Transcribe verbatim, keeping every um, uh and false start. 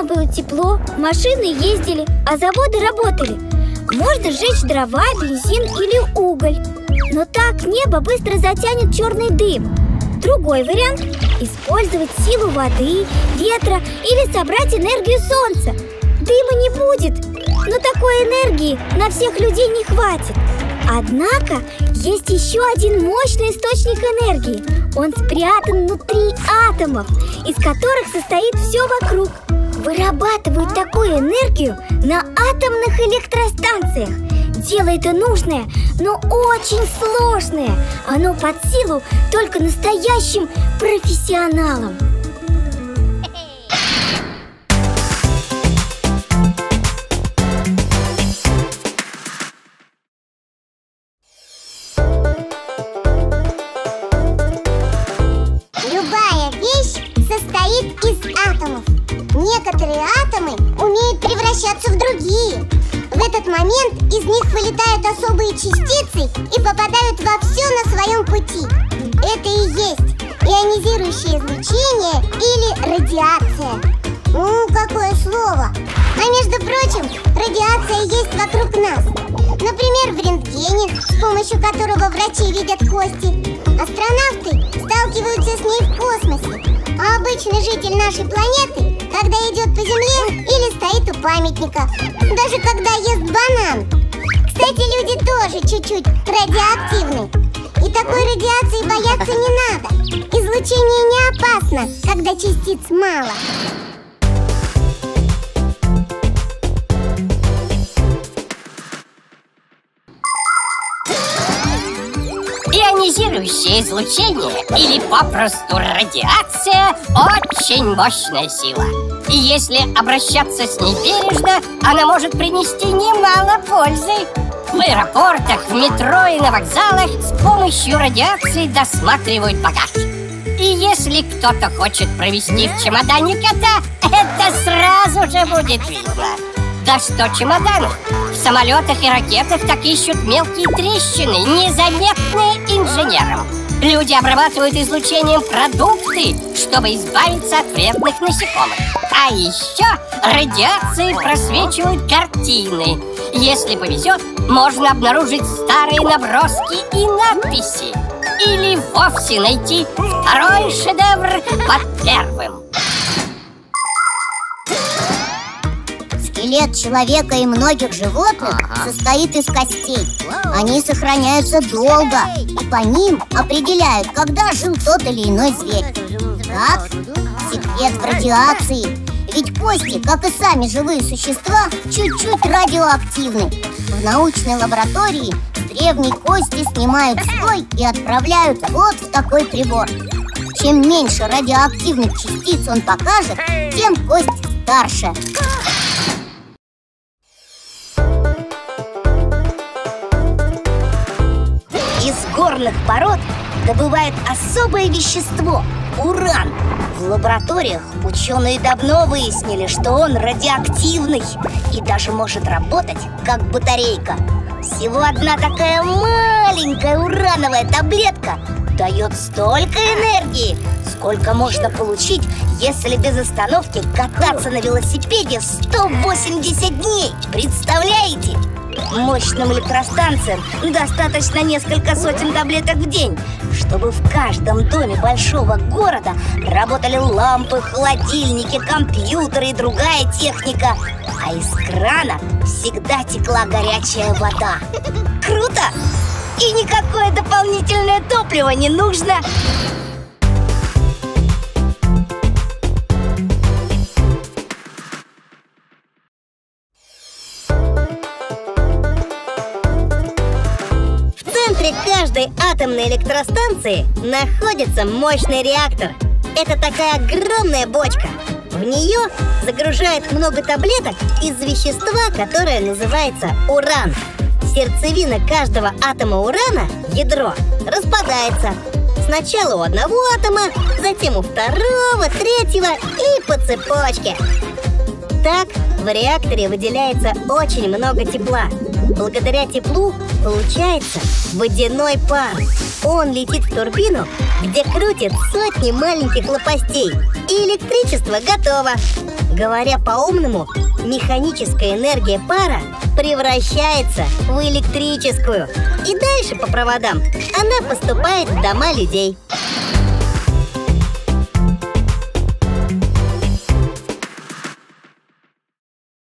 Дома было тепло, машины ездили, а заводы работали. Можно сжечь дрова, бензин или уголь. Но так небо быстро затянет черный дым. Другой вариант – использовать силу воды, ветра или собрать энергию солнца. Дыма не будет, но такой энергии на всех людей не хватит. Однако есть еще один мощный источник энергии. Он спрятан внутри атомов, из которых состоит все вокруг. Вырабатывают такую энергию на атомных электростанциях. Дело это нужное, но очень сложное. Оно под силу только настоящим профессионалам. Любая вещь состоит из атомов. Некоторые атомы умеют превращаться в другие. В этот момент из них вылетают особые частицы и попадают во все на своем пути. Это и есть ионизирующее излучение или радиация. Ну, какое слово! А между прочим, радиация есть вокруг нас. Например, в рентгене, с помощью которого врачи видят кости. Астронавты сталкиваются с ней в космосе. А обычный житель нашей планеты, когда идет по земле или стоит у памятника, даже когда ест банан. Кстати, люди тоже чуть-чуть радиоактивны. И такой радиации бояться не надо. Излучение не опасно, когда частиц мало. Ионизирующее излучение, или попросту радиация, очень мощная сила. И если обращаться с ней бережно, она может принести немало пользы. В аэропортах, в метро и на вокзалах с помощью радиации досматривают багаж. И если кто-то хочет провести в чемодане кота, это сразу же будет видно. Да что чемоданов? В самолетах и ракетах так ищут мелкие трещины, незаметные инженерам. Люди обрабатывают излучением продукты, чтобы избавиться от вредных насекомых. А еще радиацией просвечивают картины. Если повезет, можно обнаружить старые наброски и надписи. Или вовсе найти второй шедевр под первым. Скелет человека и многих животных ага. состоит из костей. Они сохраняются долго, и по ним определяют, когда жил тот или иной зверь. Так, секрет в радиации. Ведь кости, как и сами живые существа, чуть-чуть радиоактивны. В научной лаборатории с древней кости снимают слой и отправляют вот в такой прибор. Чем меньше радиоактивных частиц он покажет, тем кость старше. Из горных пород добывают особое вещество – уран. В лабораториях ученые давно выяснили, что он радиоактивный и даже может работать как батарейка. Всего одна такая маленькая урановая таблетка дает столько энергии, сколько можно получить, если без остановки кататься на велосипеде сто восемьдесят дней. Представляете? Мощным электростанциям достаточно несколько сотен таблеток в день, чтобы в каждом доме большого города работали лампы, холодильники, компьютеры и другая техника. А из крана всегда текла горячая вода. Круто! И никакое дополнительное топливо не нужно. В центре каждой атомной электростанции находится мощный реактор. Это такая огромная бочка. В нее загружают много таблеток из вещества, которое называется уран. Сердцевина каждого атома урана, ядро, распадается. Сначала у одного атома, затем у второго, третьего и по цепочке. Так в реакторе выделяется очень много тепла. Благодаря теплу получается водяной пар. Он летит в турбину, где крутят сотни маленьких лопастей, и электричество готово. Говоря по-умному, механическая энергия пара превращается в электрическую. И дальше по проводам она поступает в дома людей.